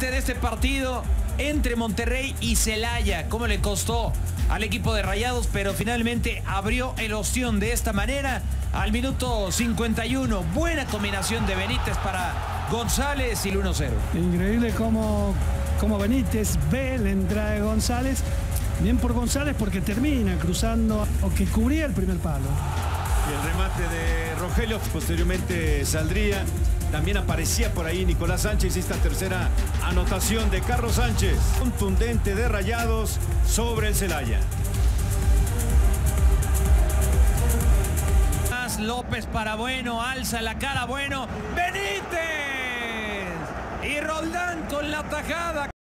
importante de este partido entre Monterrey y Celaya. Cómo le costó al equipo de Rayados, pero finalmente abrió el ostión de esta manera al minuto 51. Buena combinación de Benítez para González y el 1-0. Increíble cómo Benítez ve la entrada de González. Bien por González porque termina cruzando o que cubría el primer palo. Y el remate de Rogelio posteriormente saldría. También aparecía por ahí Nicolás Sánchez y esta tercera anotación de Carlos Sánchez. Contundente de Rayados sobre el Celaya. López para Bueno, alza la cara Bueno, Benítez y Roldán con la tajada